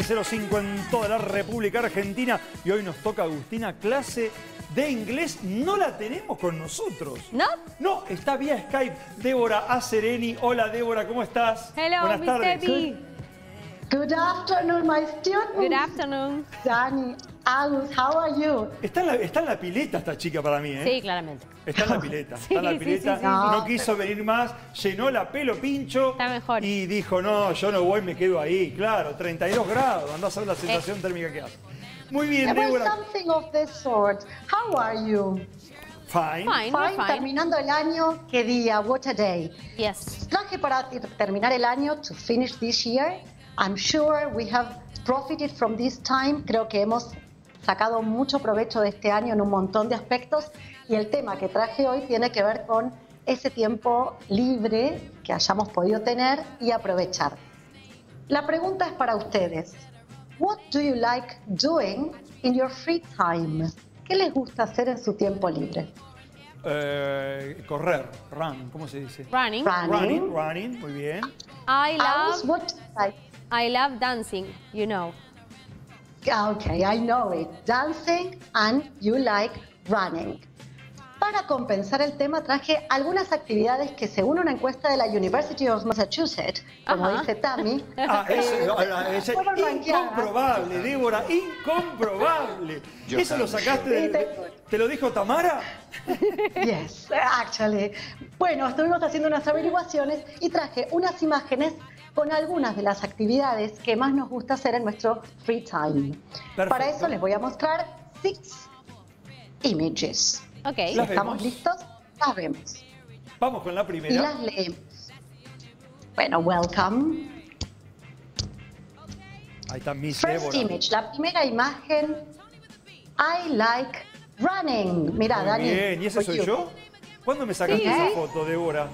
AM05 en toda la República Argentina. Y hoy nos toca, Agustina, clase de inglés. No la tenemos con nosotros. ¿No? No, está vía Skype Débora Acereni. Hola, Débora, ¿cómo estás? Hello, buenas Mr. tardes. B. Good afternoon, my students. Good afternoon. Dani, Agus, how are you? Está en la pileta esta chica para mí, ¿eh? Sí, claramente. Está en la pileta, Sí, está en la sí, pileta. sí, sí, No quiso venir más, llenó la pelo pincho. Está mejor. Y dijo, no, yo no voy, me quedo ahí. Claro, 32 grados, andás a ver la sensación térmica que hace. Muy bien, Well, Débora. something of this sort. How are you? Fine. Fine, we're fine. Terminando el año, ¿qué día? What a day. Yes. Traje para terminar el año, to finish this year. I'm sure we have profited from this time. Creo que hemos sacado mucho provecho de este año en un montón de aspectos. Y el tema que traje hoy tiene que ver con ese tiempo libre que hayamos podido tener y aprovechar. La pregunta es para ustedes. What do you like doing in your free time? ¿Qué les gusta hacer en su tiempo libre? Correr, run, ¿cómo se dice? Running. Running, muy bien. Agus, what do you like? I love dancing, you know. Okay, I know it. Dancing and you like running. Para compensar el tema traje algunas actividades que según una encuesta de la University of Massachusetts, como Ajá. dice Tammy, Es fueron rankeadas. incomprobable, Débora, incomprobable. Yo ¿Eso lo también. sacaste ¿Te lo dijo Tamara? Yes, actually. Bueno, estuvimos haciendo unas averiguaciones y traje unas imágenes con algunas de las actividades que más nos gusta hacer en nuestro free time. Perfecto. Para eso les voy a mostrar 6 images. Ok. Las ¿Estamos vemos. listos? Las vemos. Vamos con la Y primera. las leemos. Bueno, welcome. Ahí está Miss First Débora. image, la primera imagen. I like running. Mira, Muy Dani. bien, ¿y ese for soy you. yo? ¿Cuándo me sacaste Sí, esa ¿eh? foto, Débora?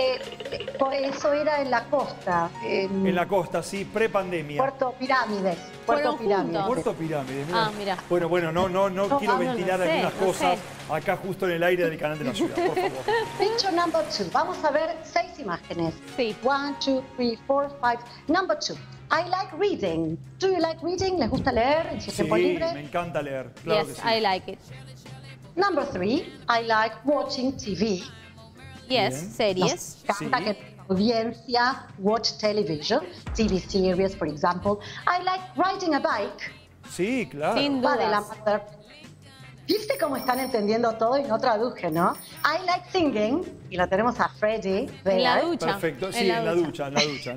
Por eso era en la costa, En la costa, sí, pre-pandemia. Puerto Pirámides. Fueron juntos. Puerto Pirámides, mira. Ah, mira. Bueno, no quiero no ventilar lo sé, algunas no cosas sé. acá justo en el aire del canal de la ciudad, por favor. Picture number 2. Vamos a ver 6 imágenes. Sí. 1, 2, 3, 4, 5. Number 2. I like reading. Do you like reading? ¿Les gusta leer en su Sí, tiempo me libre? encanta leer, claro Yes, que sí. I like it. Number 3. I like watching TV. Yes, Bien. series. Nos encanta Sí. que la audiencia watch television, TV series, for example. I like riding a bike. Sí, claro. Sin Va de la dudas. mano. ¿Viste cómo están entendiendo todo y no traduje, no? I like singing, y lo tenemos a Freddy. En la there. ducha. Perfecto, sí, en la ducha.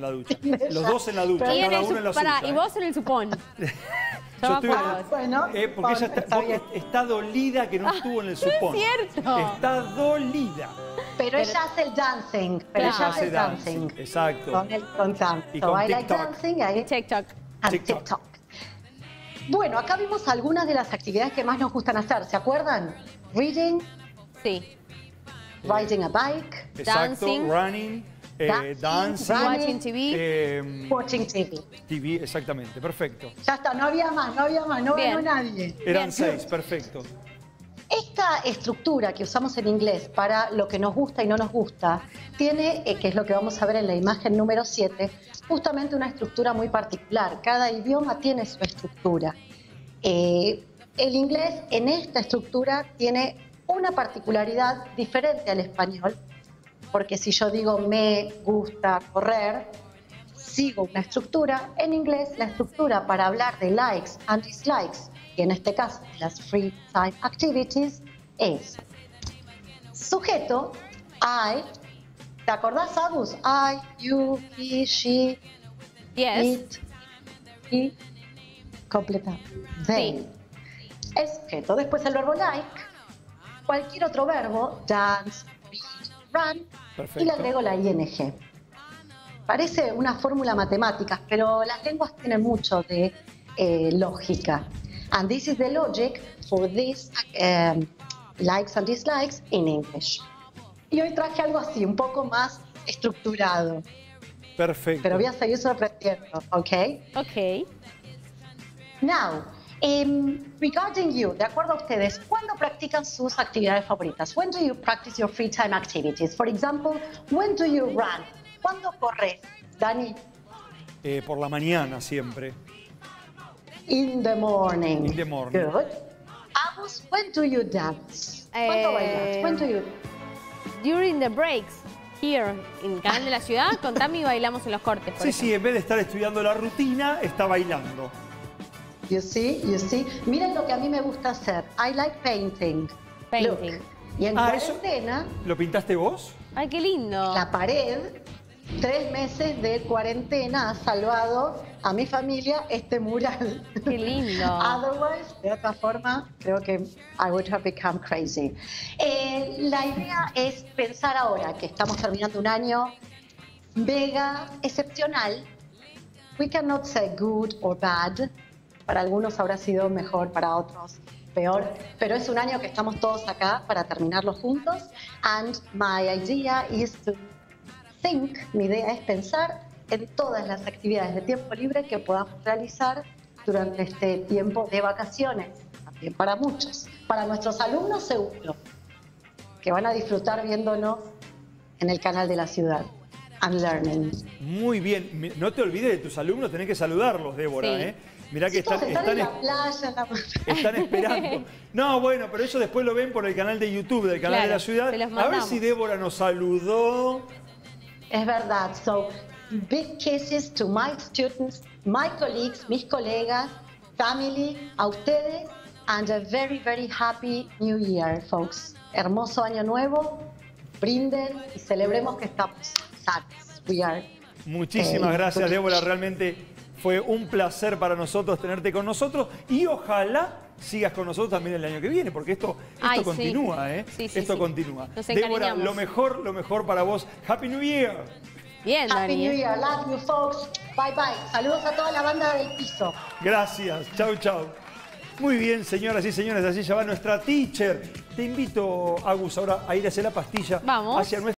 Los dos en la ducha, Y, cada uno en la suya. y vos en el supón. Yo Yo me estoy- acuerdo. Bueno, Porque ella está bien. está dolida que no estuvo en el supón. cierto. Está dolida. Pero ella hace el dancing. Pero Claro. ella hace el dancing, dancing. exacto. Con tanto. Y con I like TikTok. dancing ahí. TikTok. and TikTok. TikTok. Bueno, acá vimos algunas de las actividades que más nos gustan hacer. ¿Se acuerdan? Reading, Sí. riding a bike, Exacto, Dancing. running, Dancing, dancing, Watching TV. watching TV. TV, exactamente, perfecto. Ya está, no había más, no Bien. ganó nadie. Eran Bien. 6, perfecto. Esta estructura que usamos en inglés para lo que nos gusta y no nos gusta, tiene, que es lo que vamos a ver en la imagen número 7, justamente una estructura muy particular. Cada idioma tiene su estructura. El inglés en esta estructura tiene una particularidad diferente al español, porque si yo digo me gusta correr, sigo una estructura. En inglés, la estructura para hablar de likes and dislikes, y en este caso las free time activities, es sujeto, I. ¿Te acordás, Agus? I, you, he, she, Yes. it, he. Completa. They. El sujeto. Después el verbo like. Cualquier otro verbo, dance, read, run. Perfecto. Y le agrego la ing. Parece una fórmula matemática, pero las lenguas tienen mucho de lógica. And this is the logic for these likes and dislikes in English. Y hoy traje algo así, un poco más estructurado, Perfecto. pero voy a seguir sorprendiendo, ¿ok? Ok. Now, regarding you, de acuerdo a ustedes, ¿cuándo practican sus actividades favoritas? When do you practice your free time activities? For example, when do you run? ¿Cuándo corres, Dani? Por la mañana siempre. In the morning. In the morning. Good. Agus, when do you dance? ¿Cuándo bailas? When do you... During the breaks, here, en el canal de la ciudad, con Tami bailamos en los cortes. Por Sí, en vez de estar estudiando la rutina, está bailando. You see, you see. Miren lo que a mí me gusta hacer. I like painting. Painting. Look. Y en cuarentena... ¿Lo pintaste vos? Ay, qué lindo. La pared, 3 meses de cuarentena ha salvado a mi familia este mural. Qué lindo. Otherwise, de otra forma, creo que I would have become crazy. La idea es pensar ahora que estamos terminando un año mega excepcional. We cannot say good or bad. Para algunos habrá sido mejor, para otros peor, pero es un año que estamos todos acá para terminarlo juntos. And my idea is to think, mi idea es pensar en todas las actividades de tiempo libre que podamos realizar durante este tiempo de vacaciones, también para muchos. Para nuestros alumnos seguro, que van a disfrutar viéndonos en el canal de la ciudad. And learning. Muy bien, no te olvides de tus alumnos, tenés que saludarlos, Débora, Sí. Mirá que Chicos, están en la playa, están esperando. No, bueno, pero eso después lo ven por el canal de YouTube del canal de la ciudad. se los A ver mandamos. si Débora nos saludó. Es verdad. So, big kisses to my students, my colleagues, mis colegas, family, a ustedes, and a very, very happy New Year, folks. Hermoso año nuevo, brinden y celebremos que estamos sanos. We are. Muchísimas gracias, Débora. Realmente fue un placer para nosotros tenerte con nosotros y ojalá sigas con nosotros también el año que viene, porque esto Ay, continúa, sí. esto continúa. Nos Débora, encariñamos. lo mejor para vos. Happy New Year. Bien, Happy Dani. New Year. Love you, folks. Bye, bye. Saludos a toda la banda del piso. Gracias. Chau, chau. Muy bien, señoras y señores, así ya va nuestra teacher. Te invito, Agus, ahora a ir hacia la pastilla. Vamos. Hacia nuestra